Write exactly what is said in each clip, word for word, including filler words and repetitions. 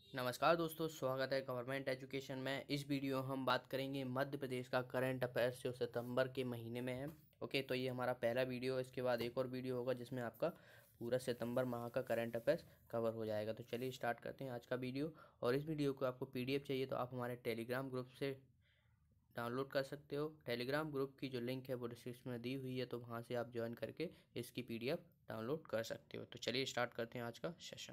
नमस्कार दोस्तों, स्वागत है गवर्नमेंट एजुकेशन में। इस वीडियो हम बात करेंगे मध्य प्रदेश का करंट अफेयर्स जो सितंबर के महीने में है। ओके, तो ये हमारा पहला वीडियो है। इसके बाद एक और वीडियो होगा जिसमें आपका पूरा सितंबर माह का करंट अफेयर्स कवर हो जाएगा। तो चलिए स्टार्ट करते हैं आज का वीडियो। और इस वीडियो को आपको पीडीएफ चाहिए तो आप हमारे टेलीग्राम ग्रुप से डाउनलोड कर सकते हो। टेलीग्राम ग्रुप की जो लिंक है वो डिस्क्रिप्शन में दी हुई है, तो वहाँ से आप ज्वाइन करके इसकी पीडीएफ डाउनलोड कर सकते हो। तो चलिए स्टार्ट करते हैं आज का सेशन।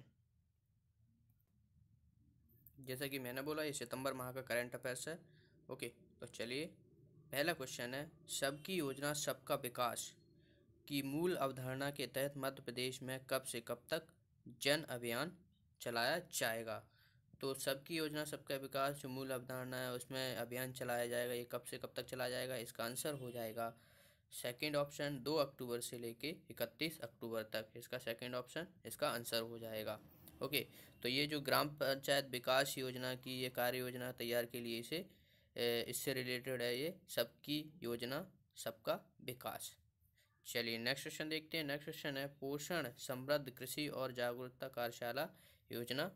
जैसा कि मैंने बोला, ये सितंबर माह का करंट अफेयर्स है। ओके, तो चलिए पहला क्वेश्चन है, सबकी योजना सबका विकास की मूल अवधारणा के तहत मध्य प्रदेश में कब से कब तक जन अभियान चलाया जाएगा। तो सबकी योजना सबका विकास जो मूल अवधारणा है उसमें अभियान चलाया जाएगा, ये कब से कब तक चलाया जाएगा। इसका आंसर हो जाएगा सेकंड ऑप्शन, दो अक्टूबर से लेके इकतीस अक्टूबर तक। इसका सेकंड ऑप्शन इसका आंसर हो जाएगा। ओके, तो ये जो ग्राम पंचायत विकास योजना की ये कार्य योजना तैयार के लिए इसे इससे रिलेटेड है, ये सबकी योजना सबका विकास। चलिए नेक्स्ट क्वेश्चन देखते हैं। नेक्स्ट क्वेश्चन है, पोषण समृद्ध कृषि और जागरूकता कार्यशाला योजना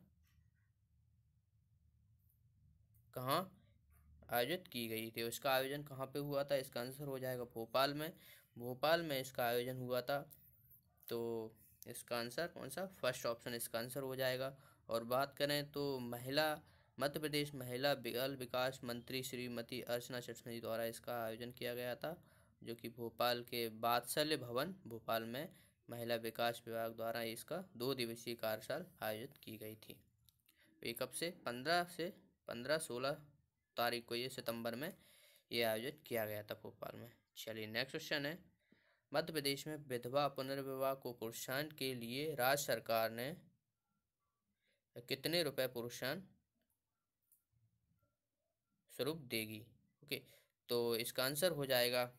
कहाँ आयोजित की गई थी। इसका आयोजन कहाँ पे हुआ था। इसका आंसर हो जाएगा भोपाल में। भोपाल में इसका आयोजन हुआ था। तो इसका आंसर कौन सा, फर्स्ट ऑप्शन इसका आंसर हो जाएगा। और बात करें तो महिला मध्य प्रदेश महिला बाल विकास मंत्री श्रीमती अर्चना चटर्जी द्वारा इसका आयोजन किया गया था, जो कि भोपाल के वात्सल्य भवन भोपाल में महिला विकास विभाग द्वारा इसका दो दिवसीय कार्यशाला आयोजित की गई थी। ये कब से, पंद्रह से पंद्रह सोलह तारीख को ये सितंबर में ये आयोजित किया गया था भोपाल में। चलिए नेक्स्ट क्वेश्चन है, मध्य प्रदेश में विधवा पुनर्विवाह को प्रोत्साहन के लिए राज्य सरकार ने कितने रुपए प्रोत्साहन स्वरूप देगी। ओके, तो इसका आंसर हो जाएगा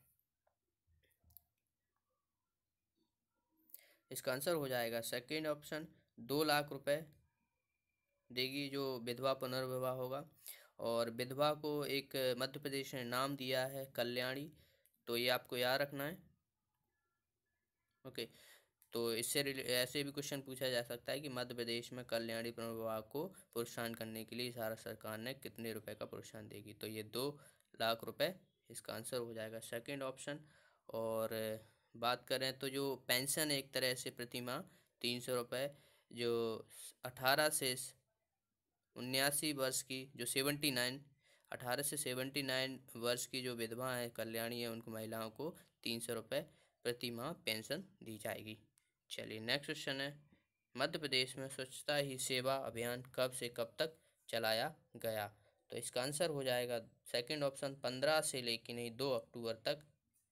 इसका आंसर हो जाएगा सेकेंड ऑप्शन, दो लाख रुपए देगी जो विधवा पुनर्विवाह होगा। और विधवा को एक मध्य प्रदेश ने नाम दिया है कल्याणी, तो ये आपको याद रखना है। ओके, तो इससे ऐसे भी क्वेश्चन पूछा जा सकता है कि मध्य प्रदेश में कल्याणी पुनर्विवाह को प्रोत्साहन करने के लिए भारत सरकार ने कितने रुपए का प्रोत्साहन देगी। तो ये दो लाख रुपए इसका आंसर हो जाएगा सेकंड ऑप्शन। और बात करें तो जो पेंशन है एक तरह से प्रति माह तीन सौ रुपये, जो अठारह से उन्यासी वर्ष की जो सेवेंटी नाइन अठारह से सेवेंटी नाइन वर्ष की जो विधवा है कल्याणी है, उनको महिलाओं को तीन सौ रुपये प्रति माह पेंशन दी जाएगी। चलिए नेक्स्ट क्वेश्चन है, मध्य प्रदेश में स्वच्छता ही सेवा अभियान कब से कब तक चलाया गया। तो इसका आंसर हो जाएगा सेकंड ऑप्शन, पंद्रह से लेकर नहीं दो अक्टूबर तक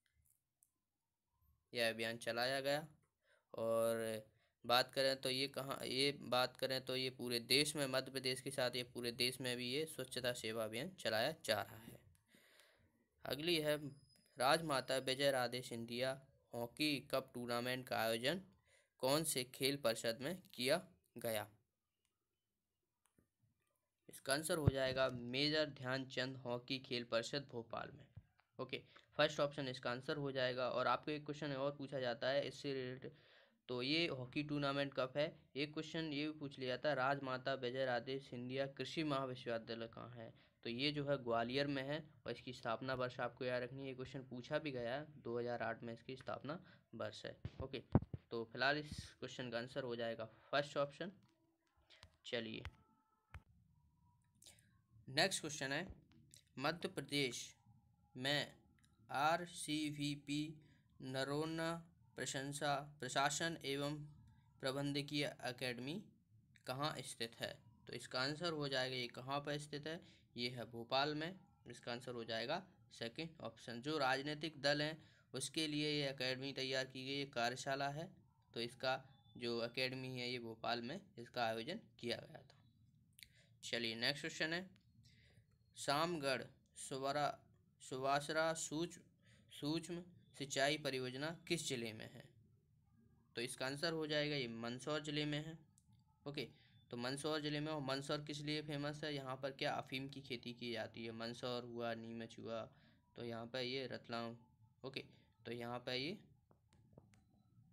यह अभियान चलाया गया। और बात करें तो ये कहाँ ये बात करें तो ये पूरे देश में, मध्य प्रदेश के साथ ये पूरे देश में भी ये स्वच्छता सेवा अभियान चलाया जा रहा है। अगली है, Rajmata Vijaya Raje Scindia hockey cup tournament का आयोजन कौन से खेल परिषद में किया गया। इसका आंसर हो जाएगा मेजर ध्यानचंद हॉकी खेल परिषद भोपाल में। ओके, फर्स्ट ऑप्शन इसका आंसर हो जाएगा। और आपको एक क्वेश्चन और पूछा जाता है इससे रिलेटेड, तो ये हॉकी टूर्नामेंट कब है। एक क्वेश्चन ये भी पूछ लिया था, राजमाता विजय राजे सिंधिया कृषि महाविश्वविद्यालय कहाँ है। तो ये जो है ग्वालियर में है, और इसकी स्थापना वर्ष आपको याद रखनी है। ये क्वेश्चन पूछा भी गया है, दो हज़ार आठ में इसकी स्थापना वर्ष है। ओके, तो फिलहाल इस क्वेश्चन का आंसर हो जाएगा फर्स्ट ऑप्शन। चलिए नेक्स्ट क्वेश्चन है, मध्य प्रदेश में R C V P Noronha प्रशंसा प्रशासन एवं प्रबंधकीय अकेडमी कहाँ स्थित है। तो इसका आंसर हो जाएगा, ये कहाँ पर स्थित है, ये है भोपाल में। इसका आंसर हो जाएगा सेकंड ऑप्शन। जो राजनीतिक दल हैं उसके लिए ये अकेडमी तैयार की गई, ये कार्यशाला है। तो इसका जो अकेडमी है ये भोपाल में इसका आयोजन किया गया था। चलिए नेक्स्ट क्वेश्चन है, शामगढ़ सुवरा सुवासरा सूक्ष्म सूक्ष्म सिंचाई परियोजना किस जिले में है। तो इसका आंसर हो जाएगा, ये मंदसौर जिले में है। ओके, तो मंदसौर जिले में, और मंदसौर किस लिए फेमस है, यहाँ पर क्या अफीम की खेती की जाती है। मंदसौर हुआ, नीमच हुआ, तो यहाँ पर ये रतलाम। ओके, तो यहाँ पर ये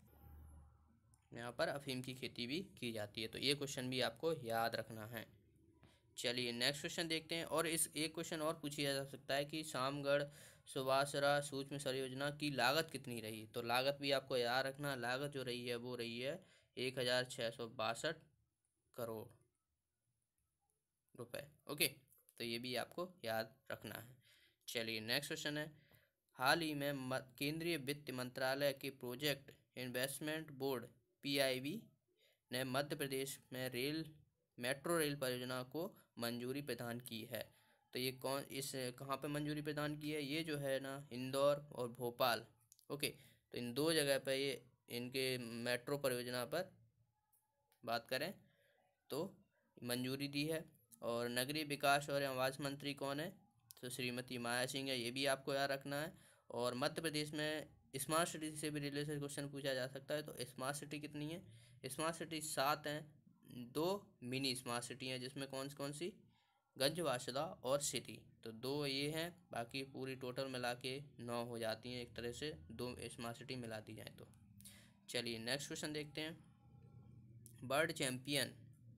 यहाँ पर अफीम की खेती भी की जाती है। तो ये क्वेश्चन भी आपको याद रखना है। चलिए नेक्स्ट क्वेश्चन देखते हैं। और इस एक क्वेश्चन और पूछा जा सकता है कि शामगढ़ सुवासरा सूक्ष्म परियोजना की लागत कितनी रही। तो लागत भी आपको याद रखना, लागत जो रही है वो रही है एक हजार छः सौ बासठ करोड़ रुपए। ओके, तो ये भी आपको याद रखना है। चलिए नेक्स्ट क्वेश्चन है, हाल ही में केंद्रीय वित्त मंत्रालय के प्रोजेक्ट इन्वेस्टमेंट बोर्ड पीआईबी ने मध्य प्रदेश में रेल मेट्रो रेल परियोजना को मंजूरी प्रदान की है। तो ये कौन इस कहाँ पे मंजूरी प्रदान की है, ये जो है ना इंदौर और भोपाल। ओके, तो इन दो जगह पे ये इनके मेट्रो परियोजना पर बात करें तो मंजूरी दी है। और नगरीय विकास और आवास मंत्री कौन है, तो श्रीमती माया सिंह है, ये भी आपको याद रखना है। और मध्य प्रदेश में स्मार्ट सिटी से भी रिलेटेड क्वेश्चन पूछा जा सकता है। तो स्मार्ट सिटी कितनी है, स्मार्ट सिटी सात हैं, दो मिनी स्मार्ट सिटी हैं जिसमें कौन कौन सी, गंजवासला और सिटी, तो दो ये हैं, बाकी पूरी टोटल मिला के नौ हो जाती हैं एक तरह से, दो स्मार्ट सिटी मिला दी जाए तो। चलिए नेक्स्ट क्वेश्चन देखते हैं, वर्ल्ड चैम्पियन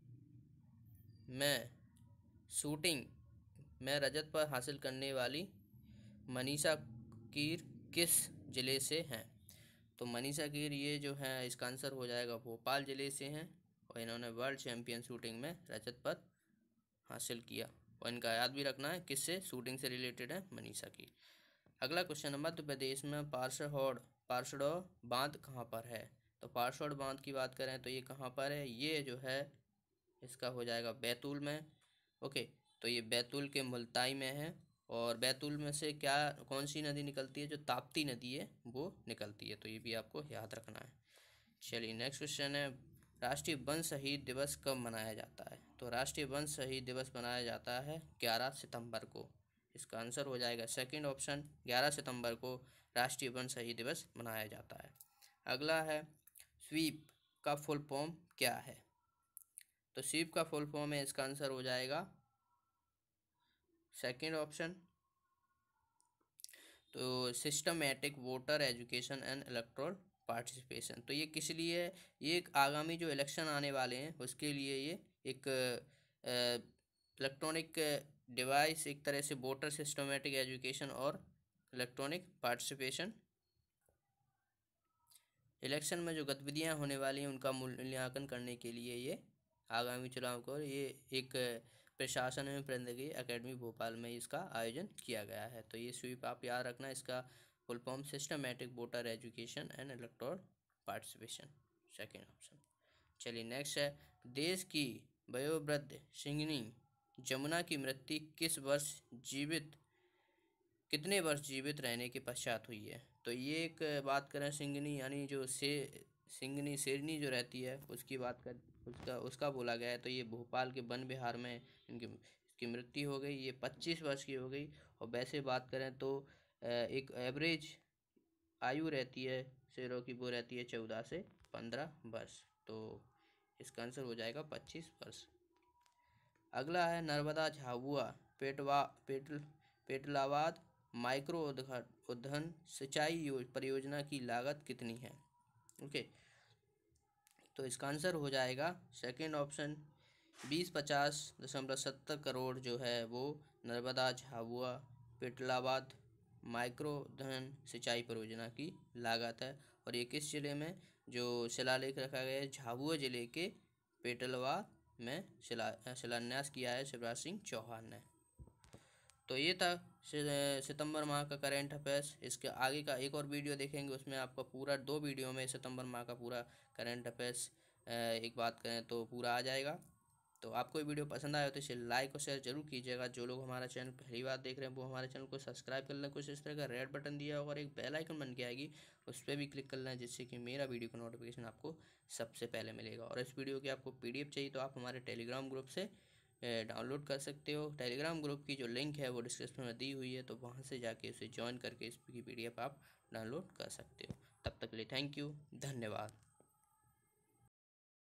में शूटिंग में रजत पर हासिल करने वाली मनीषा कीर किस ज़िले से हैं। तो मनीषा कीर ये जो है इसका आंसर हो जाएगा भोपाल ज़िले से हैं, और इन्होंने वर्ल्ड चैम्पियन शूटिंग में रजत पद हासिल किया। और इनका याद भी रखना है किससे, शूटिंग से रिलेटेड है, मनीषा कीर। अगला क्वेश्चन है, मध्य प्रदेश में पार्षद पार्षदो बांध कहाँ पर है। तो पार्षद बांध की बात करें तो ये कहाँ पर है, ये जो है इसका हो जाएगा बैतूल में। ओके, तो ये बैतूल के मुल्ताई में है। और बैतूल में से क्या कौन सी नदी निकलती है, जो ताप्ती नदी है वो निकलती है, तो ये भी आपको याद रखना है। चलिए नेक्स्ट क्वेश्चन है, राष्ट्रीय वन शहीद दिवस कब मनाया जाता है। तो राष्ट्रीय वन शहीद दिवस मनाया जाता है ग्यारह सितंबर को। इसका आंसर हो जाएगा सेकंड ऑप्शन, ग्यारह सितंबर को राष्ट्रीय वन शहीद दिवस मनाया जाता है। अगला है, स्वीप का फुल फॉर्म क्या है। तो स्वीप का फुल फॉर्म है, इसका आंसर हो जाएगा सेकंड ऑप्शन, तो systematic voter education and electoral participation. तो ये किस लिए है, ये एक आगामी जो इलेक्शन आने वाले हैं उसके लिए ये एक इलेक्ट्रॉनिक डिवाइस, एक तरह से वोटर सिस्टमैटिक एजुकेशन और इलेक्ट्रॉनिक पार्टिसिपेशन, इलेक्शन में जो गतिविधियां होने वाली हैं उनका मूल्यांकन करने के लिए ये आगामी चुनाव को ये एक प्रशासन एवं प्रबंधकीय अकेडमी भोपाल में इसका आयोजन किया गया है। तो ये स्वीप आप याद रखना, इसका full form systematic voter education and electoral participation, second option. चलिए नेक्स्ट है, देश की वयोवृद्ध सिंघनी जमुना की मृत्यु किस वर्ष जीवित कितने वर्ष जीवित रहने के पश्चात हुई है। तो ये एक बात करें सिंघनी यानी जो से सिंघनी शेरनी जो रहती है उसकी बात कर उसका उसका बोला गया है। तो ये भोपाल के वन विहार में इनकी इसकी मृत्यु हो गई, ये पच्चीस वर्ष की हो गई। और वैसे बात करें तो एक एवरेज आयु रहती है शेरों की, वो रहती है चौदह से पंद्रह वर्ष। तो इसका आंसर हो जाएगा पच्चीस वर्ष। अगला है, नर्मदा झाबुआ पेटवा पेटल पेटलाबाद माइक्रो उद्वहन सिंचाई परियोजना की लागत कितनी है। ओके, तो इसका आंसर हो जाएगा सेकंड ऑप्शन, बीस पचास दशमलव सत्तर करोड़ जो है वो नर्मदा झाबुआ पेटलाबाद माइक्रो उद्वहन सिंचाई परियोजना की लागत है। और ये किस जिले में जो शिलालेख रखा गया है, झाबुआ जिले के पेटलवा में शिला शिलान्यास किया है शिवराज सिंह चौहान ने। तो ये था सितंबर माह का करंट अफेयर्स। इसके आगे का एक और वीडियो देखेंगे, उसमें आपका पूरा दो वीडियो में सितंबर माह का पूरा करंट अफेयर्स एक बात करें तो पूरा आ जाएगा। तो आपको ये वीडियो पसंद आया तो इसे लाइक और शेयर जरूर कीजिएगा। जो लोग हमारा चैनल पहली बार देख रहे हैं वो हमारे चैनल को सब्सक्राइब कर लें, कुछ इस तरह का रेड बटन दिया होगा और एक बेल आइकन बन के आएगी, उस पर भी क्लिक कर लें, जिससे कि मेरा वीडियो का नोटिफिकेशन आपको सबसे पहले मिलेगा। और इस वीडियो की आपको पी डी एफ चाहिए तो आप हमारे टेलीग्राम ग्रुप से डाउनलोड कर सकते हो। टेलीग्राम ग्रुप की जो लिंक है वो डिस्क्रिप्शन में दी हुई है, तो वहाँ से जाके उसे ज्वाइन करके इसकी पी डी एफ आप डाउनलोड कर सकते हो। तब तक के लिए थैंक यू, धन्यवाद।